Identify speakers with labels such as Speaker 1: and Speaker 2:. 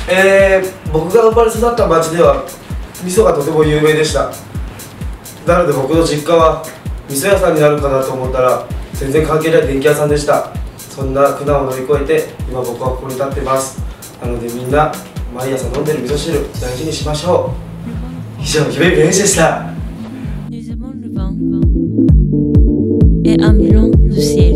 Speaker 1: 僕が生まれ育った町では味噌がとても有名でした。なので僕の実家は味噌屋さんになるかなと思ったら全然関係ない電気屋さんでした。そんな苦難を乗り越えて今僕はここに立ってます。なのでみんな毎朝飲んでる味噌汁大事にしましょう。以上、夢弁士でした。
Speaker 2: Et un melon de ciel.